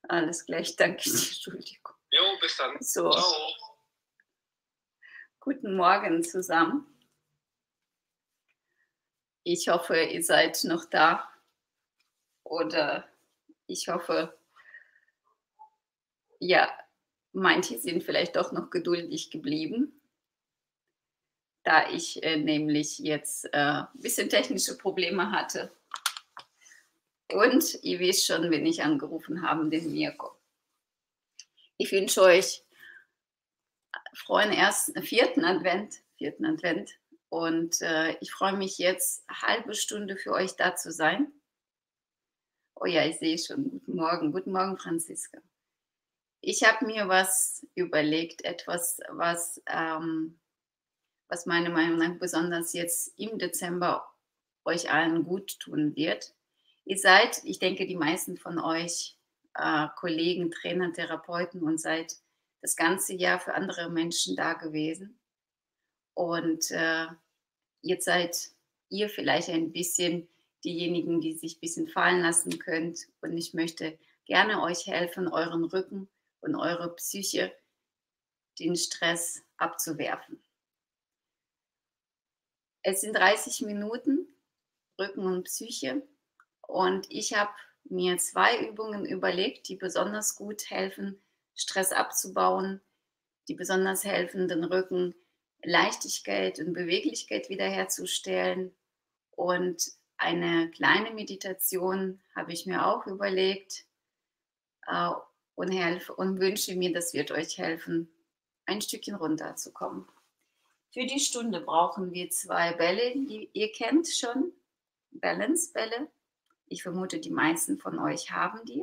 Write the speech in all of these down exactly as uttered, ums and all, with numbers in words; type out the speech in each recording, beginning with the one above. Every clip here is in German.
Alles gleich, danke dir, Entschuldigung. Jo, bis dann. So, Ciao. guten Morgen zusammen. Ich hoffe, ihr seid noch da oder ich hoffe, ja, manche sind vielleicht doch noch geduldig geblieben, da ich, äh, nämlich jetzt, äh, ein bisschen technische Probleme hatte. Und ihr wisst schon, wen ich angerufen habe, den Mirko. Ich wünsche euch frohen ersten vierten Advent vierten Advent und, äh, ich freue mich jetzt, halbe Stunde für euch da zu sein. Oh ja, ich sehe schon. Guten Morgen. Guten Morgen, Franziska. Ich habe mir was überlegt, etwas, was, ähm was meiner Meinung nach besonders jetzt im Dezember euch allen gut tun wird. Ihr seid, ich denke, die meisten von euch, äh, Kollegen, Trainer, Therapeuten und seid das ganze Jahr für andere Menschen da gewesen. Und, äh, jetzt seid ihr vielleicht ein bisschen diejenigen, die sich ein bisschen fallen lassen könnt. Und ich möchte gerne euch helfen, euren Rücken und eure Psyche, den Stress abzuwerfen. Es sind dreißig Minuten Rücken und Psyche und ich habe mir zwei Übungen überlegt, die besonders gut helfen, Stress abzubauen, die besonders helfen, den Rücken Leichtigkeit und Beweglichkeit wiederherzustellen. Und eine kleine Meditation habe ich mir auch überlegt, äh, und helfe und wünsche mir, das wird euch helfen, ein Stückchen runterzukommen. Für die Stunde brauchen wir zwei Bälle, die ihr kennt schon, Balance-Bälle. Ich vermute, die meisten von euch haben die.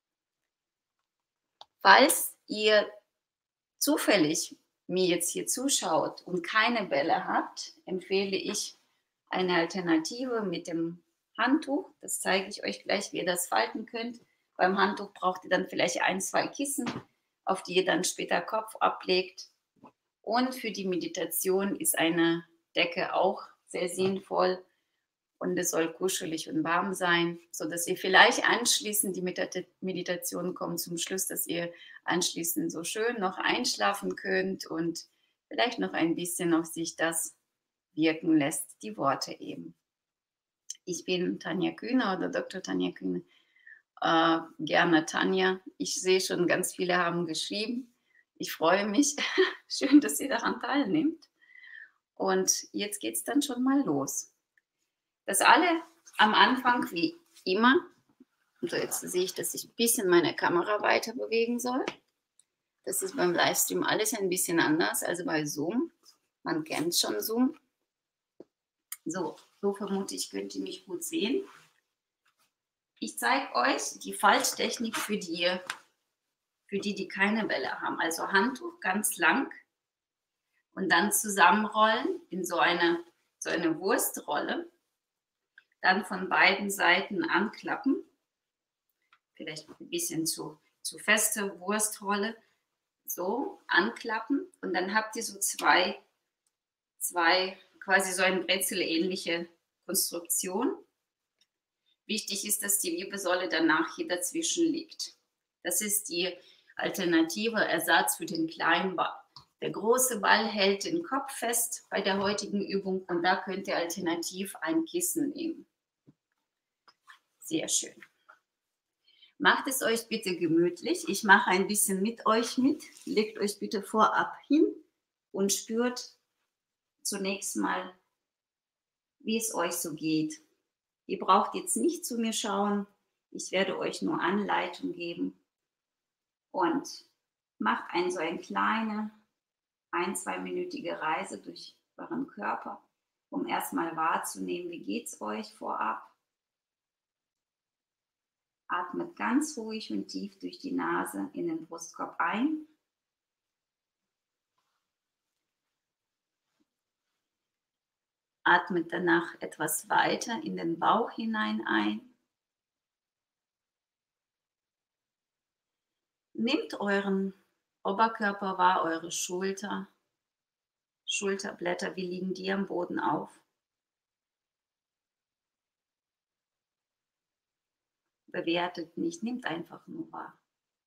Falls ihr zufällig mir jetzt hier zuschaut und keine Bälle habt, empfehle ich eine Alternative mit dem Handtuch. Das zeige ich euch gleich, wie ihr das falten könnt. Beim Handtuch braucht ihr dann vielleicht ein, zwei Kissen, auf die ihr dann später Kopf ablegt. Und für die Meditation ist eine Decke auch sehr sinnvoll und es soll kuschelig und warm sein, sodass ihr vielleicht anschließend, die Meditation kommt zum Schluss, dass ihr anschließend so schön noch einschlafen könnt und vielleicht noch ein bisschen auf sich das wirken lässt, die Worte eben. Ich bin Tanja Kühner oder Doktor Tanja Kühner, äh, gerne Tanja. Ich sehe schon, ganz viele haben geschrieben. Ich freue mich. Schön, dass ihr daran teilnehmt. Und jetzt geht es dann schon mal los. Das alle am Anfang, wie immer, also jetzt sehe ich, dass ich ein bisschen meine Kamera weiter bewegen soll. Das ist beim Livestream alles ein bisschen anders als bei Zoom. Man kennt schon Zoom. So, so vermute ich, könnt ihr mich gut sehen. Ich zeige euch die Falttechnik für die, für die, die keine Bälle haben. Also Handtuch ganz lang und dann zusammenrollen in so eine, so eine Wurstrolle. Dann von beiden Seiten anklappen. Vielleicht ein bisschen zu, zu feste Wurstrolle. So, anklappen. Und dann habt ihr so zwei, zwei quasi so eine brezelähnliche Konstruktion. Wichtig ist, dass die Wirbelsäule danach hier dazwischen liegt. Das ist die alternative Ersatz für den kleinen Ball. Der große Ball hält den Kopf fest bei der heutigen Übung und da könnt ihr alternativ ein Kissen nehmen. Sehr schön. Macht es euch bitte gemütlich. Ich mache ein bisschen mit euch mit. Legt euch bitte vorab hin und spürt zunächst mal, wie es euch so geht. Ihr braucht jetzt nicht zu mir schauen. Ich werde euch nur Anleitung geben. Und macht ein, so eine kleine, ein-, zweiminütige Reise durch euren Körper, um erstmal wahrzunehmen, wie geht es euch vorab. Atmet ganz ruhig und tief durch die Nase in den Brustkorb ein. Atmet danach etwas weiter in den Bauch hinein ein. Nehmt euren Oberkörper wahr, eure Schulter, Schulterblätter, wie liegen die am Boden auf? Bewertet nicht, nehmt einfach nur wahr.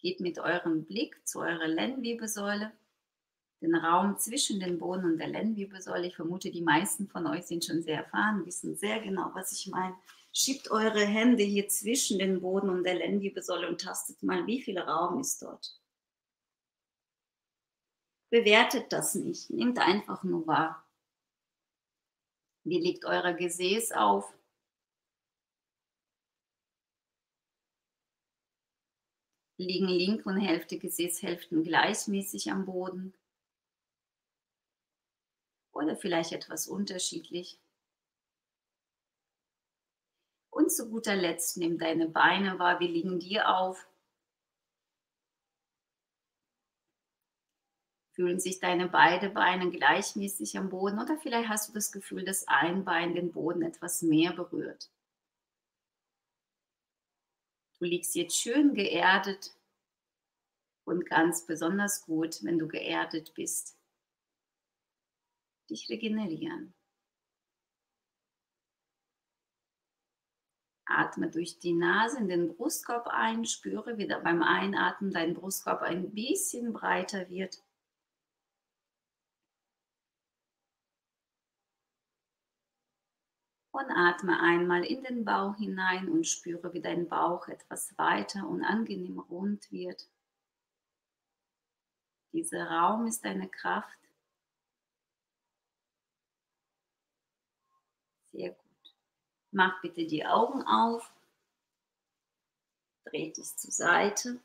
Geht mit eurem Blick zu eurer Lendenwirbelsäule, den Raum zwischen den Boden und der Lendenwirbelsäule. Ich vermute, die meisten von euch sind schon sehr erfahren, wissen sehr genau, was ich meine. Schiebt eure Hände hier zwischen den Boden und der Lendenwirbelsäule und tastet mal, wie viel Raum ist dort. Bewertet das nicht, nehmt einfach nur wahr. Wie liegt euer Gesäß auf? Liegen linke und Hälfte Gesäßhälften gleichmäßig am Boden? Oder vielleicht etwas unterschiedlich? Und zu guter Letzt, nimm deine Beine wahr, wie liegen die auf? Fühlen sich deine beiden Beine gleichmäßig am Boden oder vielleicht hast du das Gefühl, dass ein Bein den Boden etwas mehr berührt? Du liegst jetzt schön geerdet und ganz besonders gut, wenn du geerdet bist. Dich regenerieren. Atme durch die Nase in den Brustkorb ein, spüre, wie beim Einatmen dein Brustkorb ein bisschen breiter wird. Und atme einmal in den Bauch hinein und spüre, wie dein Bauch etwas weiter und angenehm rund wird. Dieser Raum ist deine Kraft. Sehr gut. Mach bitte die Augen auf. Dreh dich zur Seite.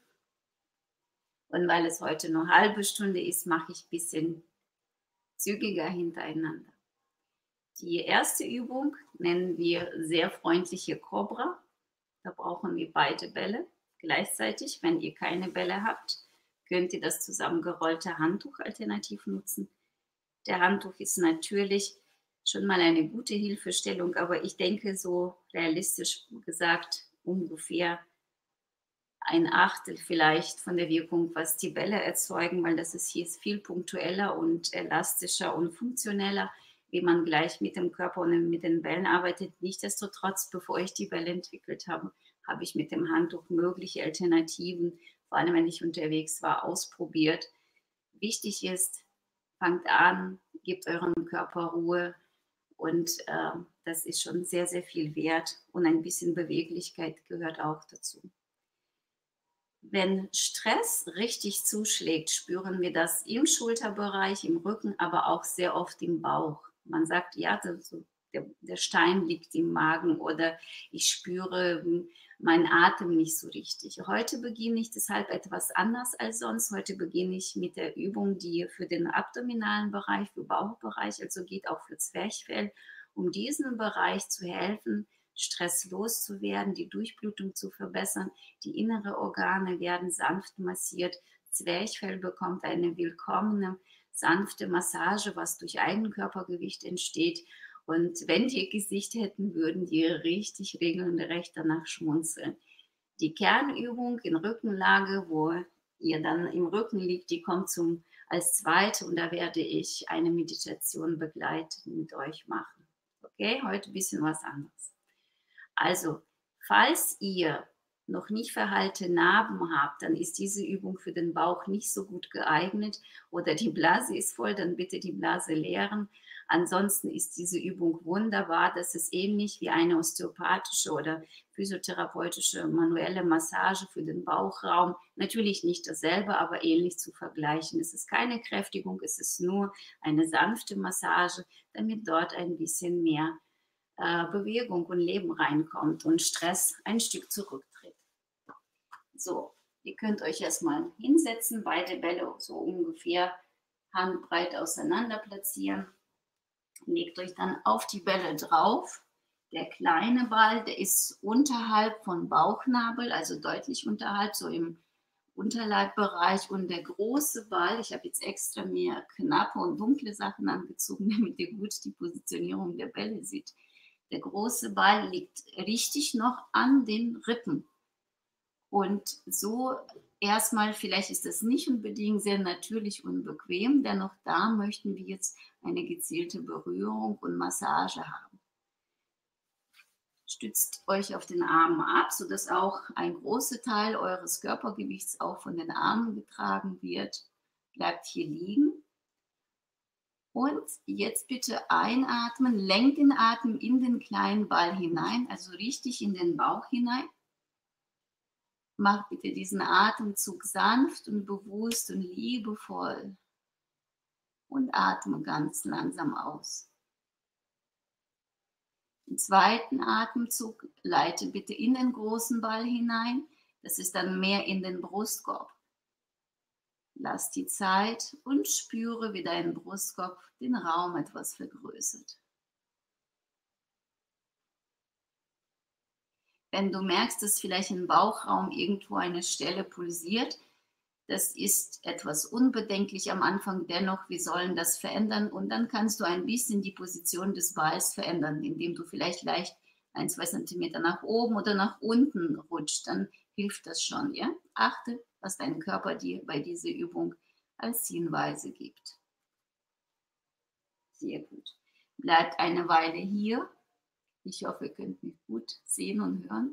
Und weil es heute nur halbe Stunde ist, mache ich ein bisschen zügiger hintereinander. Die erste Übung nennen wir sehr freundliche Cobra. Da brauchen wir beide Bälle gleichzeitig. Wenn ihr keine Bälle habt, könnt ihr das zusammengerollte Handtuch alternativ nutzen. Der Handtuch ist natürlich schon mal eine gute Hilfestellung, aber ich denke so realistisch gesagt ungefähr ein Achtel vielleicht von der Wirkung, was die Bälle erzeugen, weil das ist hier viel punktueller und elastischer und funktioneller, wie man gleich mit dem Körper und mit den Bällen arbeitet. Nichtsdestotrotz, bevor ich die Bälle entwickelt habe, habe ich mit dem Handtuch mögliche Alternativen, vor allem wenn ich unterwegs war, ausprobiert. Wichtig ist, fangt an, gebt eurem Körper Ruhe und äh, das ist schon sehr, sehr viel wert und ein bisschen Beweglichkeit gehört auch dazu. Wenn Stress richtig zuschlägt, spüren wir das im Schulterbereich, im Rücken, aber auch sehr oft im Bauch. Man sagt, ja, so, der, der Stein liegt im Magen oder ich spüre meinen Atem nicht so richtig. Heute beginne ich deshalb etwas anders als sonst. Heute beginne ich mit der Übung, die für den abdominalen Bereich, für Bauchbereich, also geht auch für Zwerchfell, um diesen Bereich zu helfen, Stress loszuwerden, die Durchblutung zu verbessern, die inneren Organe werden sanft massiert, Zwerchfell bekommt eine willkommene, sanfte Massage, was durch Eigenkörpergewicht entsteht. Und wenn die Gesicht hätten, würden die richtig regelrecht danach schmunzeln. Die Kernübung in Rückenlage, wo ihr dann im Rücken liegt, die kommt zum, als zweite und da werde ich eine Meditation begleitend mit euch machen. Okay, heute ein bisschen was anderes. Also, falls ihr noch nicht verheilte Narben habt, dann ist diese Übung für den Bauch nicht so gut geeignet oder die Blase ist voll, dann bitte die Blase leeren. Ansonsten ist diese Übung wunderbar. Das ist ähnlich wie eine osteopathische oder physiotherapeutische manuelle Massage für den Bauchraum. Natürlich nicht dasselbe, aber ähnlich zu vergleichen. Es ist keine Kräftigung, es ist nur eine sanfte Massage, damit dort ein bisschen mehr Bewegung und Leben reinkommt und Stress ein Stück zurücktritt. So, ihr könnt euch erstmal hinsetzen, beide Bälle so ungefähr handbreit auseinander platzieren. Legt euch dann auf die Bälle drauf. Der kleine Ball, der ist unterhalb von Bauchnabel, also deutlich unterhalb, so im Unterleibbereich. Und der große Ball, ich habe jetzt extra mehr knappe und dunkle Sachen angezogen, damit ihr gut die Positionierung der Bälle seht. Der große Ball liegt richtig noch an den Rippen. Und so erstmal, vielleicht ist das nicht unbedingt sehr natürlich und bequem, dennoch da möchten wir jetzt eine gezielte Berührung und Massage haben. Stützt euch auf den Armen ab, sodass auch ein großer Teil eures Körpergewichts auch von den Armen getragen wird. Bleibt hier liegen. Und jetzt bitte einatmen, lenkt den Atem in den kleinen Ball hinein, also richtig in den Bauch hinein. Mach bitte diesen Atemzug sanft und bewusst und liebevoll und atme ganz langsam aus. Im zweiten Atemzug leite bitte in den großen Ball hinein, das ist dann mehr in den Brustkorb. Lass die Zeit und spüre, wie dein Brustkorb den Raum etwas vergrößert. Wenn du merkst, dass vielleicht im Bauchraum irgendwo eine Stelle pulsiert, das ist etwas unbedenklich am Anfang, dennoch, wir sollen das verändern und dann kannst du ein bisschen die Position des Balls verändern, indem du vielleicht leicht ein, zwei Zentimeter nach oben oder nach unten rutscht, dann hilft das schon. Ja? Achte, was dein Körper dir bei dieser Übung als Hinweise gibt. Sehr gut. Bleibt eine Weile hier. Ich hoffe, ihr könnt mich gut sehen und hören.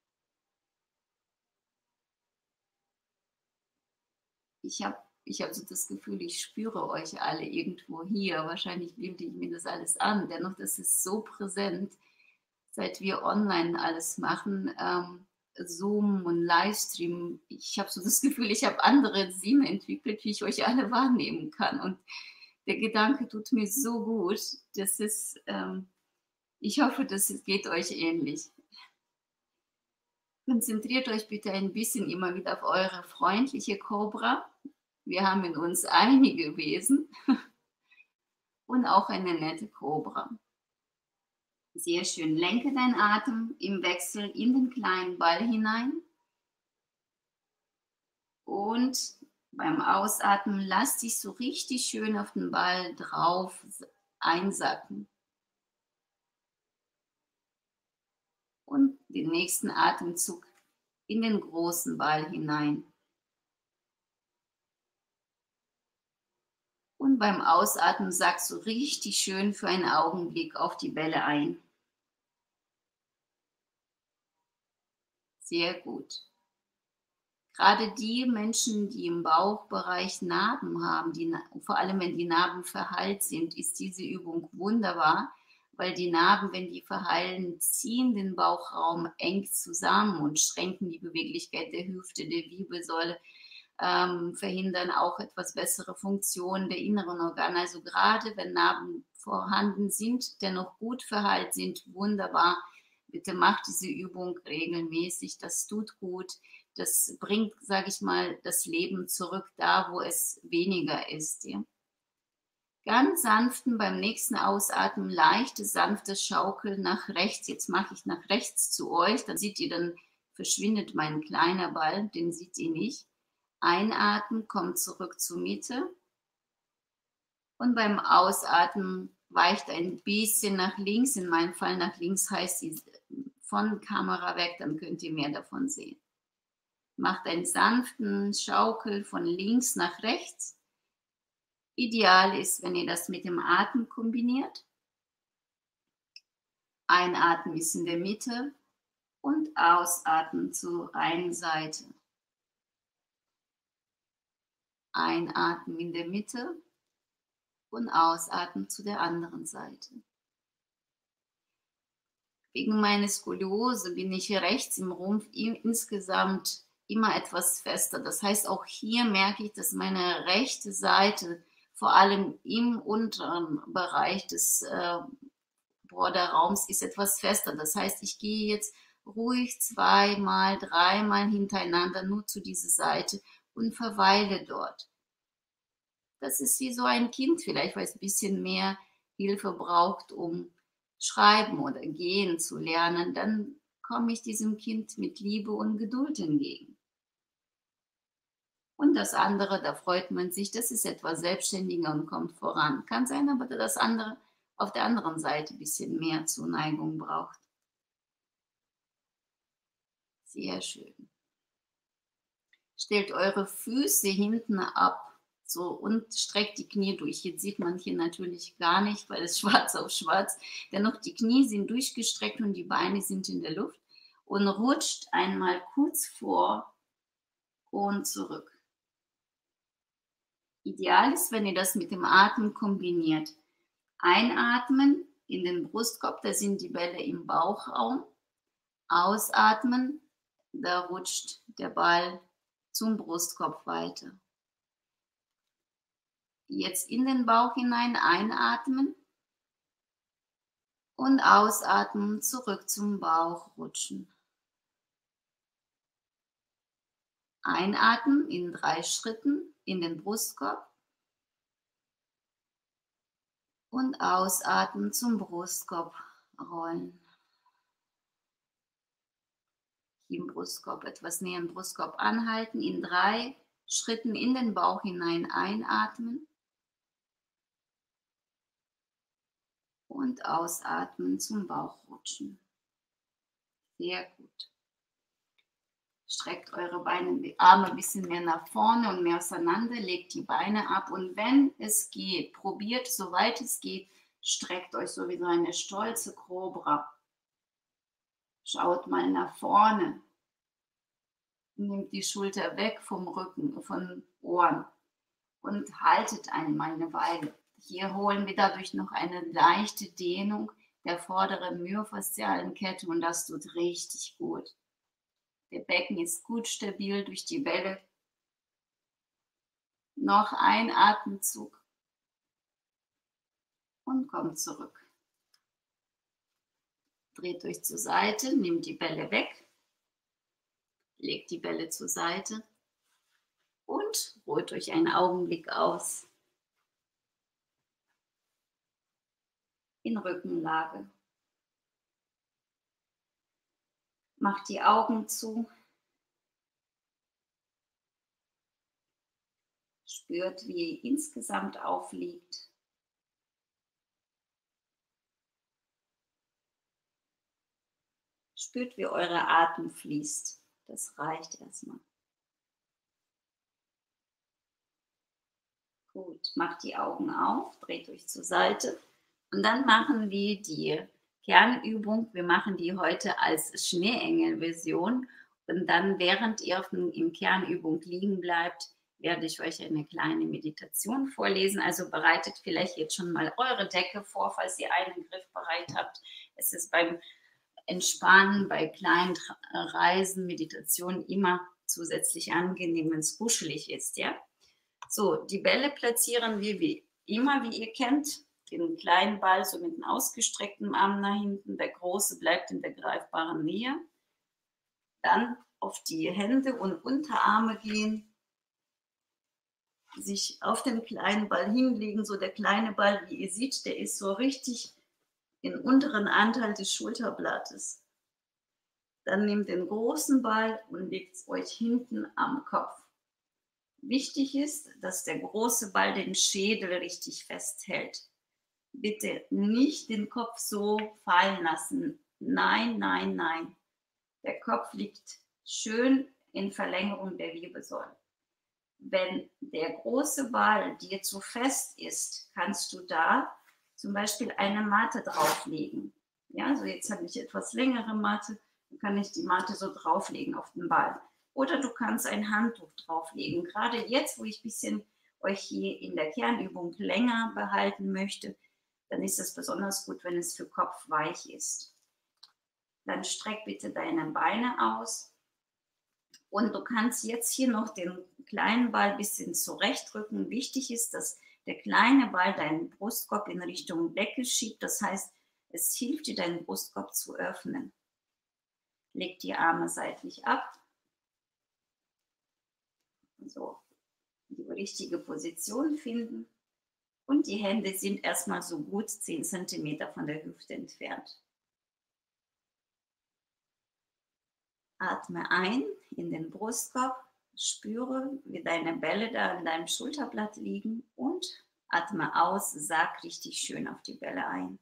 Ich habe ich hab so das Gefühl, ich spüre euch alle irgendwo hier. Wahrscheinlich bilde ich mir das alles an. Dennoch, das ist so präsent, seit wir online alles machen, ähm, Zoom und Livestream. Ich habe so das Gefühl, ich habe andere Sinne entwickelt, wie ich euch alle wahrnehmen kann. Und der Gedanke tut mir so gut. Das ist, ähm, ich hoffe, das geht euch ähnlich. Konzentriert euch bitte ein bisschen immer wieder auf eure freundliche Kobra. Wir haben in uns einige Wesen und auch eine nette Kobra. Sehr schön. Lenke deinen Atem im Wechsel in den kleinen Ball hinein. Und beim Ausatmen lass dich so richtig schön auf den Ball drauf einsacken. Und den nächsten Atemzug in den großen Ball hinein. Und beim Ausatmen sackst du richtig schön für einen Augenblick auf die Bälle ein. Sehr gut. Gerade die Menschen, die im Bauchbereich Narben haben, die, vor allem wenn die Narben verheilt sind, ist diese Übung wunderbar, weil die Narben, wenn die verheilen, ziehen den Bauchraum eng zusammen und schränken die Beweglichkeit der Hüfte, der Wirbelsäule, ähm, verhindern auch etwas bessere Funktionen der inneren Organe. Also gerade wenn Narben vorhanden sind, dennoch gut verheilt sind, wunderbar. Bitte macht diese Übung regelmäßig, das tut gut. Das bringt, sage ich mal, das Leben zurück da, wo es weniger ist. Ja? Ganz sanften beim nächsten Ausatmen, leichtes, sanftes Schaukeln nach rechts. Jetzt mache ich nach rechts zu euch, dann seht ihr, dann verschwindet mein kleiner Ball, den seht ihr nicht. Einatmen, kommt zurück zur Mitte. Und beim Ausatmen weicht ein bisschen nach links. In meinem Fall nach links heißt sie von Kamera weg, dann könnt ihr mehr davon sehen. Macht einen sanften Schaukel von links nach rechts. Ideal ist, wenn ihr das mit dem Atem kombiniert. Einatmen ist in der Mitte und ausatmen zur einen Seite. Einatmen in der Mitte und ausatmen zu der anderen Seite. Wegen meiner Skoliose bin ich hier rechts im Rumpf insgesamt immer etwas fester. Das heißt, auch hier merke ich, dass meine rechte Seite, vor allem im unteren Bereich des äh, Vorderraums, ist etwas fester. Das heißt, ich gehe jetzt ruhig zweimal, dreimal hintereinander nur zu dieser Seite und verweile dort. Das ist wie so ein Kind vielleicht, weil es ein bisschen mehr Hilfe braucht, um schreiben oder gehen zu lernen. Dann komme ich diesem Kind mit Liebe und Geduld entgegen. Und das andere, da freut man sich, das ist etwas selbstständiger und kommt voran. Kann sein, aber das andere auf der anderen Seite ein bisschen mehr Zuneigung braucht. Sehr schön. Stellt eure Füße hinten ab So, und streckt die Knie durch. Jetzt sieht man hier natürlich gar nicht, weil es schwarz auf schwarz. Dennoch, die Knie sind durchgestreckt und die Beine sind in der Luft und rutscht einmal kurz vor und zurück. Ideal ist, wenn ihr das mit dem Atmen kombiniert. Einatmen in den Brustkorb, da sind die Bälle im Bauchraum. Ausatmen, da rutscht der Ball zum Brustkorb weiter. Jetzt in den Bauch hinein einatmen und ausatmen, zurück zum Bauch rutschen. Einatmen in drei Schritten in den Brustkorb und ausatmen zum Brustkorb rollen. Im Brustkorb etwas näher im Brustkorb anhalten, in drei Schritten in den Bauch hinein einatmen und ausatmen zum Bauch rutschen. Sehr gut. Streckt eure Beine, die Arme ein bisschen mehr nach vorne und mehr auseinander, legt die Beine ab und wenn es geht, probiert, soweit es geht, streckt euch so wie so eine stolze Kobra. Schaut mal nach vorne. Nehmt die Schulter weg vom Rücken, von Ohren und haltet einmal eine Weile. Hier holen wir dadurch noch eine leichte Dehnung der vorderen myofaszialen Kette und das tut richtig gut. Der Becken ist gut stabil durch die Bälle. Noch ein Atemzug und kommt zurück. Dreht euch zur Seite, nehmt die Bälle weg, legt die Bälle zur Seite und ruht euch einen Augenblick aus. In Rückenlage. Macht die Augen zu. Spürt, wie ihr insgesamt aufliegt. Spürt, wie eure Atem fließt. Das reicht erstmal. Gut, macht die Augen auf, dreht euch zur Seite und dann machen wir die Kernübung. Wir machen die heute als Schneeengel-Version und dann, während ihr in Kernübung liegen bleibt, werde ich euch eine kleine Meditation vorlesen. Also bereitet vielleicht jetzt schon mal eure Decke vor, falls ihr einen Griff bereit habt. Es ist beim Entspannen, bei kleinen Reisen, Meditationen immer zusätzlich angenehm, wenn es kuschelig ist, ja? So, die Bälle platzieren wir wie immer, wie ihr kennt. Den kleinen Ball so mit einem ausgestreckten Arm nach hinten. Der große bleibt in der greifbaren Nähe. Dann auf die Hände und Unterarme gehen. Sich auf den kleinen Ball hinlegen. So der kleine Ball, wie ihr seht, der ist so richtig im unteren Anteil des Schulterblattes. Dann nehmt den großen Ball und legt es euch hinten am Kopf. Wichtig ist, dass der große Ball den Schädel richtig festhält. Bitte nicht den Kopf so fallen lassen. Nein, nein, nein. Der Kopf liegt schön in Verlängerung der Wirbelsäule. Wenn der große Ball dir zu fest ist, kannst du da zum Beispiel eine Matte drauflegen. Ja, also jetzt habe ich etwas längere Matte, dann kann ich die Matte so drauflegen auf den Ball. Oder du kannst ein Handtuch drauflegen. Gerade jetzt, wo ich ein bisschen euch hier in der Kernübung länger behalten möchte, dann ist es besonders gut, wenn es für Kopf weich ist. Dann streck bitte deine Beine aus. Und du kannst jetzt hier noch den kleinen Ball ein bisschen zurechtrücken. Wichtig ist, dass der kleine Ball deinen Brustkorb in Richtung Decke schiebt. Das heißt, es hilft dir, deinen Brustkorb zu öffnen. Leg die Arme seitlich ab. So, die richtige Position finden. Und die Hände sind erstmal so gut zehn Zentimeter von der Hüfte entfernt. Atme ein in den Brustkorb, spüre, wie deine Bälle da an deinem Schulterblatt liegen und atme aus, sag richtig schön auf die Bälle ein.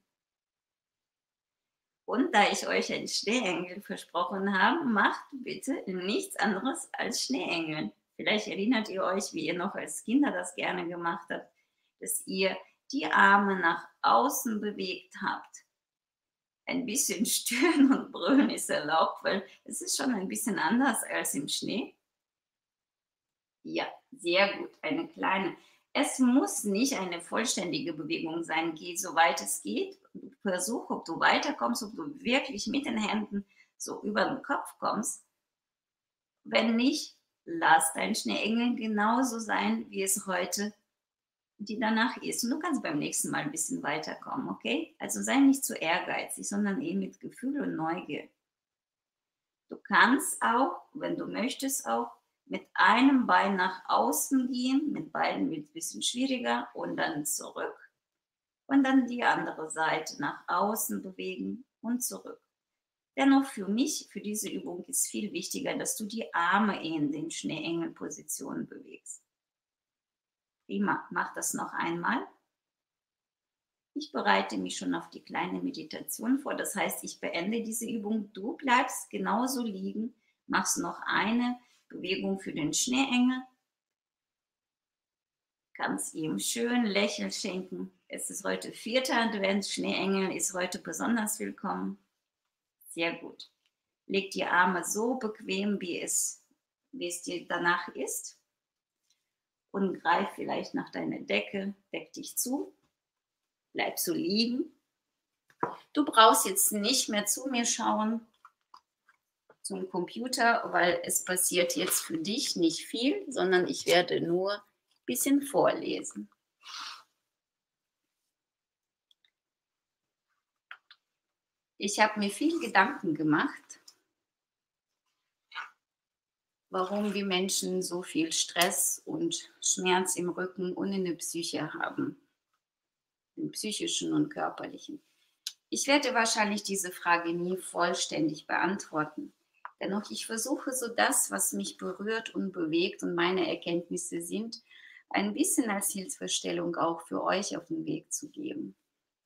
Und da ich euch einen Schneeengel versprochen habe, macht bitte nichts anderes als Schneeengeln. Vielleicht erinnert ihr euch, wie ihr noch als Kinder das gerne gemacht habt, dass ihr die Arme nach außen bewegt habt. Ein bisschen stöhnen und brüllen ist erlaubt, weil es ist schon ein bisschen anders als im Schnee. Ja, sehr gut, eine kleine. Es muss nicht eine vollständige Bewegung sein. Geh so weit es geht. Versuch, ob du weiterkommst, ob du wirklich mit den Händen so über den Kopf kommst. Wenn nicht, lass dein Schneeengel genauso sein, wie es heute die danach ist. Und du kannst beim nächsten Mal ein bisschen weiterkommen, okay? Also sei nicht zu ehrgeizig, sondern eben mit Gefühl und Neugier. Du kannst auch, wenn du möchtest, auch mit einem Bein nach außen gehen, mit beiden wird es ein bisschen schwieriger und dann zurück und dann die andere Seite nach außen bewegen und zurück. Dennoch für mich, für diese Übung ist viel wichtiger, dass du die Arme in den Schneeengelpositionen bewegst. Prima, mach das noch einmal. Ich bereite mich schon auf die kleine Meditation vor. Das heißt, ich beende diese Übung. Du bleibst genauso liegen, machst noch eine Bewegung für den Schneeengel. Kannst ihm schön Lächeln schenken. Es ist heute vierter Advent. Schneeengel ist heute besonders willkommen. Sehr gut. Leg die Arme so bequem, wie es, wie es dir danach ist. Und greif vielleicht nach deiner Decke. Deck dich zu. Bleib so liegen. Du brauchst jetzt nicht mehr zu mir schauen, zum Computer, weil es passiert jetzt für dich nicht viel, sondern ich werde nur ein bisschen vorlesen. Ich habe mir viel Gedanken gemacht, warum wir Menschen so viel Stress und Schmerz im Rücken und in der Psyche haben, im psychischen und körperlichen. Ich werde wahrscheinlich diese Frage nie vollständig beantworten. Dennoch, ich versuche so das, was mich berührt und bewegt und meine Erkenntnisse sind, ein bisschen als Hilfestellung auch für euch auf den Weg zu geben.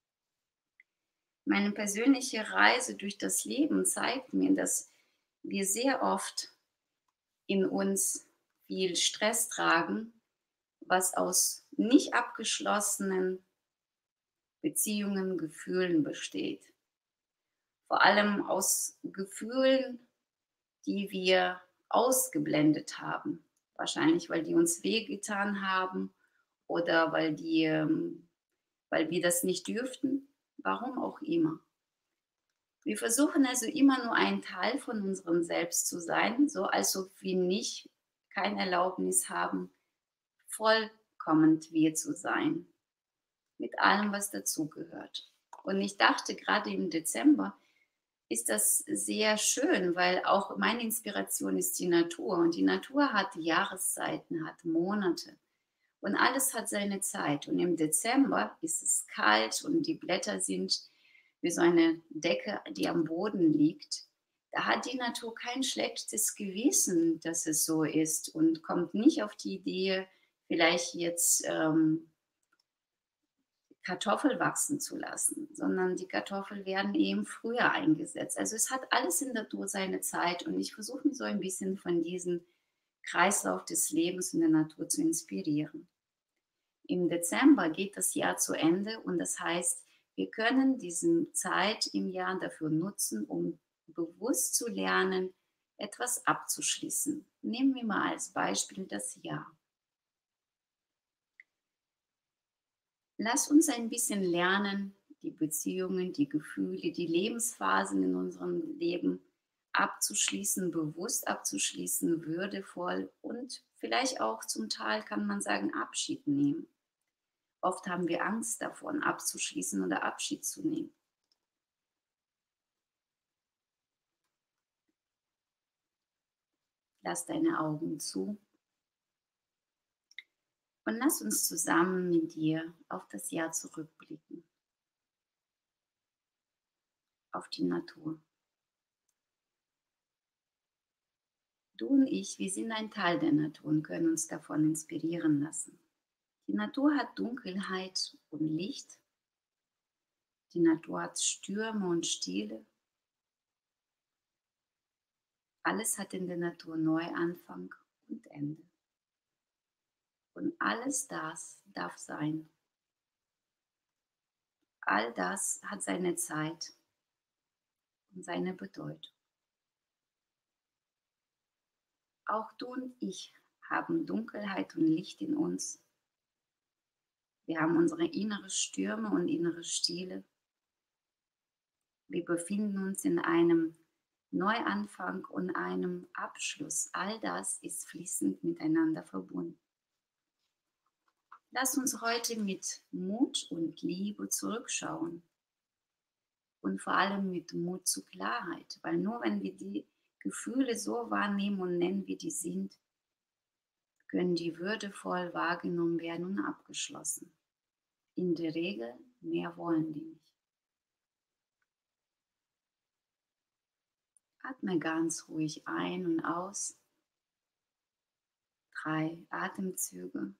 Meine persönliche Reise durch das Leben zeigt mir, dass wir sehr oft in uns viel Stress tragen, was aus nicht abgeschlossenen Beziehungen, Gefühlen besteht. Vor allem aus Gefühlen, die wir ausgeblendet haben. Wahrscheinlich, weil die uns wehgetan haben oder weil, die, ähm, weil wir das nicht dürften. Warum auch immer. Wir versuchen also immer nur ein Teil von unserem Selbst zu sein, so als ob wir nicht keine Erlaubnis haben, vollkommen wir zu sein. Mit allem, was dazugehört. Und ich dachte, gerade im Dezember ist das sehr schön, weil auch meine Inspiration ist die Natur. Und die Natur hat Jahreszeiten, hat Monate. Und alles hat seine Zeit. Und im Dezember ist es kalt und die Blätter sind wie so eine Decke, die am Boden liegt. Da hat die Natur kein schlechtes Gewissen, dass es so ist und kommt nicht auf die Idee, vielleicht jetzt ähm, Kartoffel wachsen zu lassen, sondern die Kartoffeln werden eben früher eingesetzt. Also es hat alles in der Natur seine Zeit und ich versuche mich so ein bisschen von diesem Kreislauf des Lebens in der Natur zu inspirieren. Im Dezember geht das Jahr zu Ende und das heißt, wir können diese Zeit im Jahr dafür nutzen, um bewusst zu lernen, etwas abzuschließen. Nehmen wir mal als Beispiel das Jahr. Lass uns ein bisschen lernen, die Beziehungen, die Gefühle, die Lebensphasen in unserem Leben abzuschließen, bewusst abzuschließen, würdevoll und vielleicht auch zum Teil, kann man sagen, Abschied nehmen. Oft haben wir Angst davon, abzuschließen oder Abschied zu nehmen. Lass deine Augen zu und lass uns zusammen mit dir auf das Jahr zurückblicken, auf die Natur. Du und ich, wir sind ein Teil der Natur und können uns davon inspirieren lassen. Die Natur hat Dunkelheit und Licht. Die Natur hat Stürme und Stille. Alles hat in der Natur Neuanfang und Ende. Und alles das darf sein. All das hat seine Zeit und seine Bedeutung. Auch du und ich haben Dunkelheit und Licht in uns. Wir haben unsere innere Stürme und innere Stille. Wir befinden uns in einem Neuanfang und einem Abschluss. All das ist fließend miteinander verbunden. Lass uns heute mit Mut und Liebe zurückschauen und vor allem mit Mut zu Klarheit, weil nur wenn wir die Gefühle so wahrnehmen und nennen, wie die sind, können die würdevoll wahrgenommen werden und abgeschlossen. In der Regel mehr wollen die nicht. Atme ganz ruhig ein und aus. Drei Atemzüge.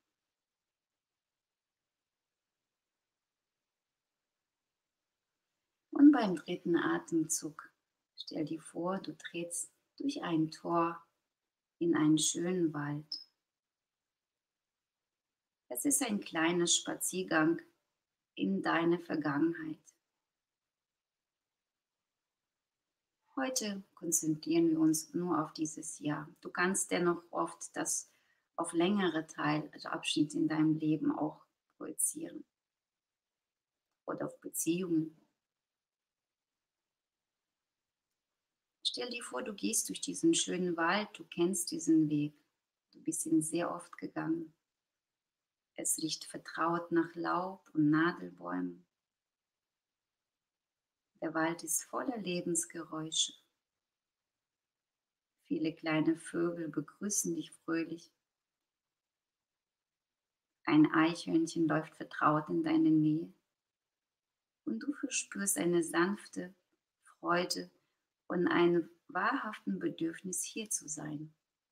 Und beim dritten Atemzug stell dir vor, du trittst durch ein Tor in einen schönen Wald. Es ist ein kleiner Spaziergang in deine Vergangenheit. Heute konzentrieren wir uns nur auf dieses Jahr. Du kannst dennoch oft das auf längere Teil, also Abschnitte in deinem Leben auch projizieren oder auf Beziehungen. Stell dir vor, du gehst durch diesen schönen Wald, du kennst diesen Weg, du bist ihn sehr oft gegangen. Es riecht vertraut nach Laub und Nadelbäumen. Der Wald ist voller Lebensgeräusche. Viele kleine Vögel begrüßen dich fröhlich. Ein Eichhörnchen läuft vertraut in deine Nähe. Und du verspürst eine sanfte Freude und ein wahrhaften Bedürfnis, hier zu sein.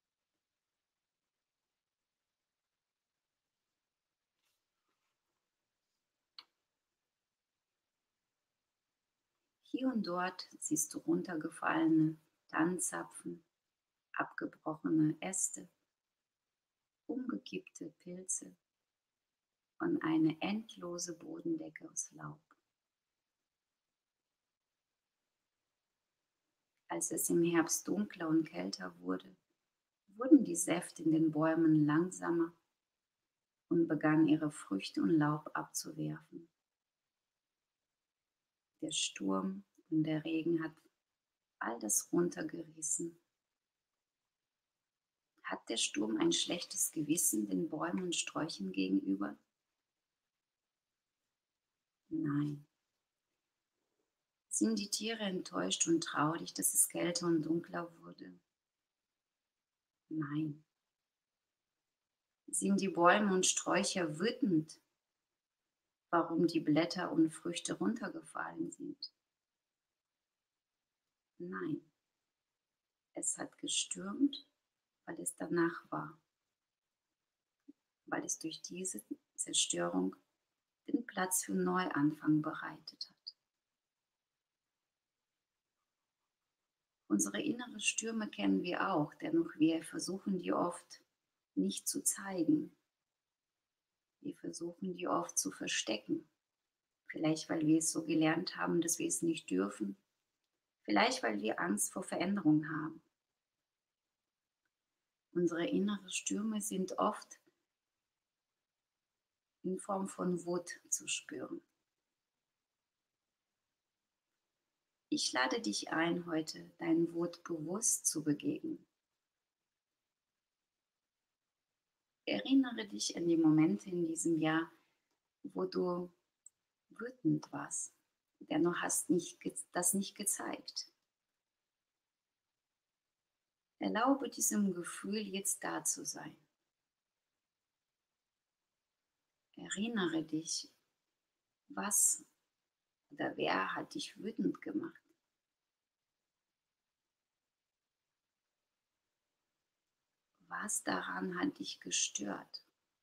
Hier und dort siehst du runtergefallene Tannenzapfen, abgebrochene Äste, umgekippte Pilze und eine endlose Bodendecke aus Laub. Als es im Herbst dunkler und kälter wurde, wurden die Säfte in den Bäumen langsamer und begannen ihre Früchte und Laub abzuwerfen. Der Sturm und der Regen hat all das runtergerissen. Hat der Sturm ein schlechtes Gewissen den Bäumen und Sträuchern gegenüber? Nein. Sind die Tiere enttäuscht und traurig, dass es kälter und dunkler wurde? Nein. Sind die Bäume und Sträucher wütend, warum die Blätter und Früchte runtergefallen sind? Nein. Es hat gestürmt, weil es danach war, weil es durch diese Zerstörung den Platz für Neuanfang bereitet hat. Unsere inneren Stürme kennen wir auch, dennoch wir versuchen die oft nicht zu zeigen. Wir versuchen die oft zu verstecken. Vielleicht, weil wir es so gelernt haben, dass wir es nicht dürfen. Vielleicht, weil wir Angst vor Veränderung haben. Unsere inneren Stürme sind oft in Form von Wut zu spüren. Ich lade dich ein, heute deinen Wut bewusst zu begegnen. Erinnere dich an die Momente in diesem Jahr, wo du wütend warst. Dennoch hast nicht, das nicht gezeigt. Erlaube diesem Gefühl jetzt da zu sein. Erinnere dich, was oder wer hat dich wütend gemacht. Was daran hat dich gestört?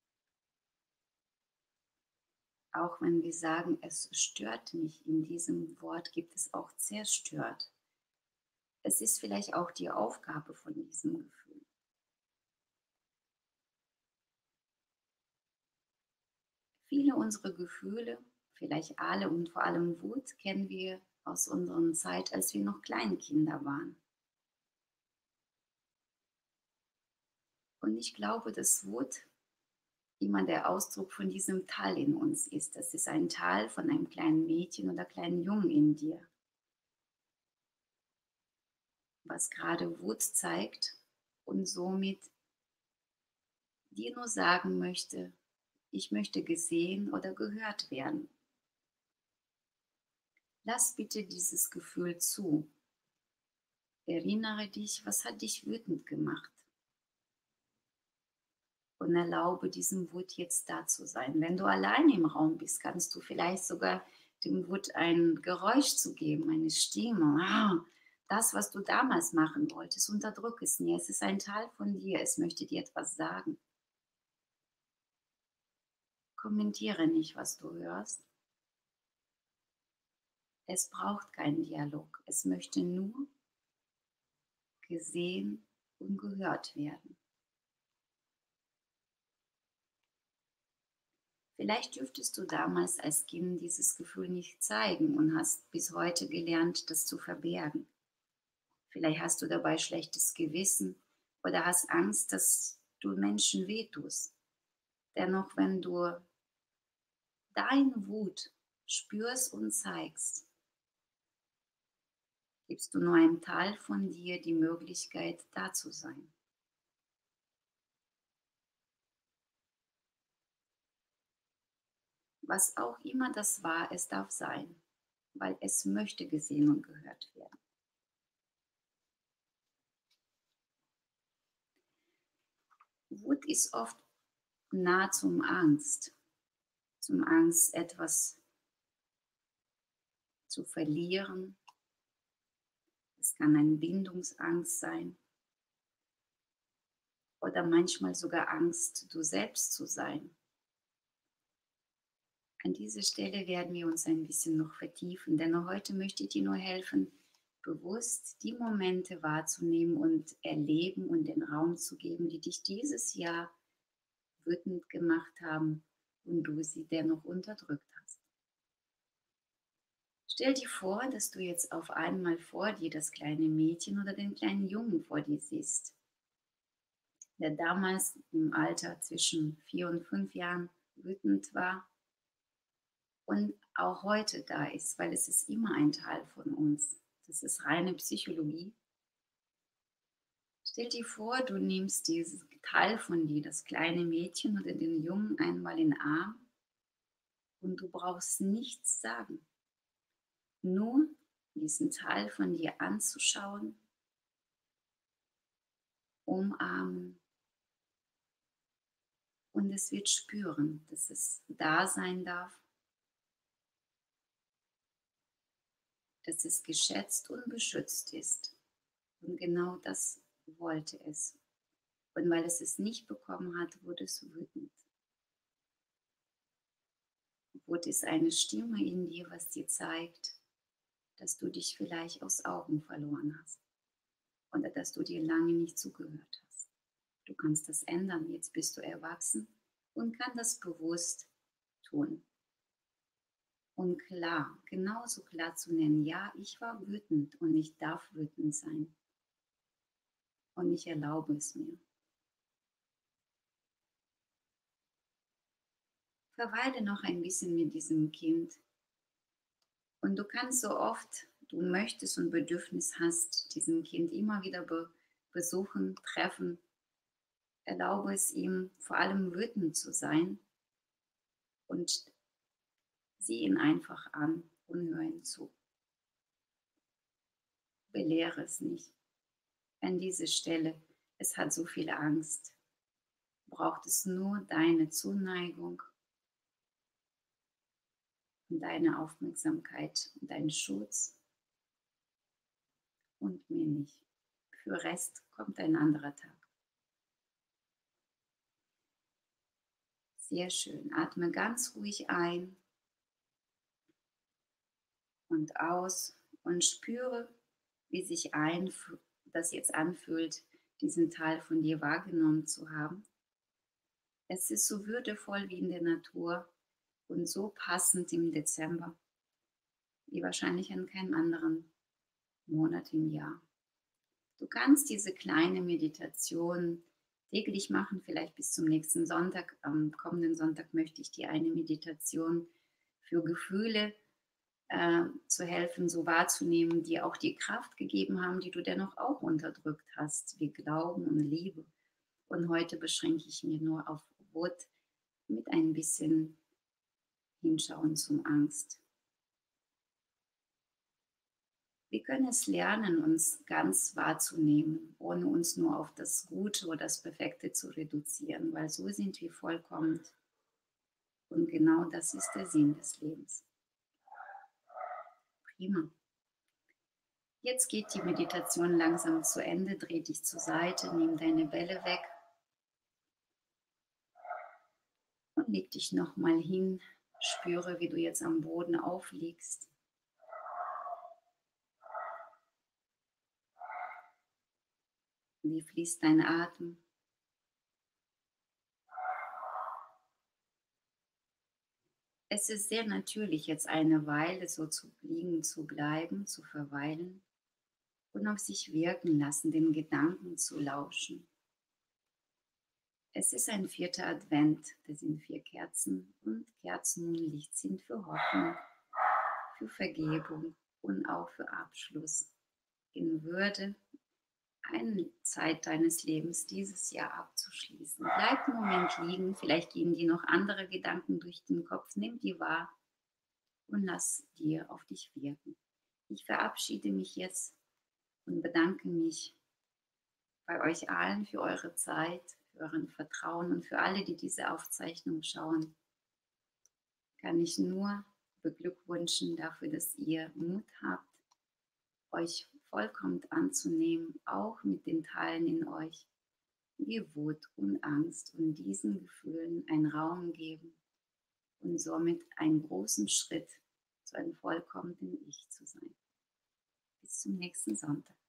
Auch wenn wir sagen, es stört mich, in diesem Wort gibt es auch zerstört. Es ist vielleicht auch die Aufgabe von diesem Gefühl. Viele unserer Gefühle, vielleicht alle und vor allem Wut, kennen wir aus unserer Zeit, als wir noch Kleinkinder waren. Und ich glaube, dass Wut immer der Ausdruck von diesem Teil in uns ist. Das ist ein Teil von einem kleinen Mädchen oder kleinen Jungen in dir, was gerade Wut zeigt und somit dir nur sagen möchte, ich möchte gesehen oder gehört werden. Lass bitte dieses Gefühl zu. Erinnere dich, was hat dich wütend gemacht? Und erlaube diesem Wut jetzt da zu sein. Wenn du alleine im Raum bist, kannst du vielleicht sogar dem Wut ein Geräusch zu geben, eine Stimme. Ah, das, was du damals machen wolltest, unterdrück es nie. Es ist ein Teil von dir, es möchte dir etwas sagen. Kommentiere nicht, was du hörst. Es braucht keinen Dialog. Es möchte nur gesehen und gehört werden. Vielleicht dürftest du damals als Kind dieses Gefühl nicht zeigen und hast bis heute gelernt, das zu verbergen. Vielleicht hast du dabei schlechtes Gewissen oder hast Angst, dass du Menschen wehtust. Dennoch, wenn du deine Wut spürst und zeigst, gibst du nur einem Teil von dir die Möglichkeit, da zu sein. Was auch immer das war, es darf sein, weil es möchte gesehen und gehört werden. Wut ist oft nah zum Angst, zum Angst, etwas zu verlieren. Es kann eine Bindungsangst sein oder manchmal sogar Angst, du selbst zu sein. An dieser Stelle werden wir uns ein bisschen noch vertiefen, denn heute möchte ich dir nur helfen, bewusst die Momente wahrzunehmen und erleben und den Raum zu geben, die dich dieses Jahr wütend gemacht haben und du sie dennoch unterdrückt hast. Stell dir vor, dass du jetzt auf einmal vor dir das kleine Mädchen oder den kleinen Jungen vor dir siehst, der damals im Alter zwischen vier und fünf Jahren wütend war und auch heute da ist, weil es ist immer ein Teil von uns. Das ist reine Psychologie. Stell dir vor, du nimmst diesen Teil von dir, das kleine Mädchen oder den Jungen, einmal in den Arm und du brauchst nichts sagen. Nur diesen Teil von dir anzuschauen, umarmen und es wird spüren, dass es da sein darf, dass es geschätzt und beschützt ist. Und genau das wollte es. Und weil es es nicht bekommen hat, wurde es wütend. Wut ist eine Stimme in dir, was dir zeigt, dass du dich vielleicht aus Augen verloren hast oder dass du dir lange nicht zugehört hast. Du kannst das ändern, jetzt bist du erwachsen und kann das bewusst tun. Und klar, genauso klar zu nennen, ja, ich war wütend und ich darf wütend sein. Und ich erlaube es mir. Verweile noch ein bisschen mit diesem Kind. Und du kannst so oft du möchtest und Bedürfnis hast, diesen Kind immer wieder be besuchen, treffen. Erlaube es ihm, vor allem wütend zu sein und sieh ihn einfach an und hör ihm zu. Belehre es nicht. An dieser Stelle, es hat so viel Angst, braucht es nur deine Zuneigung und deine Aufmerksamkeit und deinen Schutz und mehr nicht. Für Rest kommt ein anderer Tag. Sehr schön. Atme ganz ruhig ein und aus und spüre, wie sich ein das jetzt anfühlt, diesen Teil von dir wahrgenommen zu haben. Es ist so würdevoll wie in der Natur, und so passend im Dezember wie wahrscheinlich an keinem anderen Monat im Jahr. Du kannst diese kleine Meditation täglich machen, vielleicht bis zum nächsten Sonntag. Am kommenden Sonntag möchte ich dir eine Meditation für Gefühle äh, zu helfen, so wahrzunehmen, die auch die Kraft gegeben haben, die du dennoch auch unterdrückt hast, wie Glauben und Liebe. Und heute beschränke ich mich nur auf Wut mit ein bisschen Hinschauen zum Angst. Wir können es lernen, uns ganz wahrzunehmen, ohne uns nur auf das Gute oder das Perfekte zu reduzieren, weil so sind wir vollkommen. Und genau das ist der Sinn des Lebens. Prima. Jetzt geht die Meditation langsam zu Ende. Dreh dich zur Seite, nimm deine Bälle weg und leg dich nochmal hin. Spüre, wie du jetzt am Boden aufliegst. Wie fließt dein Atem? Es ist sehr natürlich, jetzt eine Weile so zu liegen, zu bleiben, zu verweilen und auf sich wirken lassen, den Gedanken zu lauschen. Es ist ein vierter Advent, das sind vier Kerzen und Kerzen und Licht sind für Hoffnung, für Vergebung und auch für Abschluss in Würde, eine Zeit deines Lebens dieses Jahr abzuschließen. Bleib einen Moment liegen, vielleicht gehen dir noch andere Gedanken durch den Kopf, nimm die wahr und lass dir auf dich wirken. Ich verabschiede mich jetzt und bedanke mich bei euch allen für eure Zeit, für euren Vertrauen und für alle, die diese Aufzeichnung schauen. Kann ich nur beglückwünschen dafür, dass ihr Mut habt, euch vollkommen anzunehmen, auch mit den Teilen in euch, wie Wut und Angst und diesen Gefühlen einen Raum geben und somit einen großen Schritt zu einem vollkommenen Ich zu sein. Bis zum nächsten Sonntag.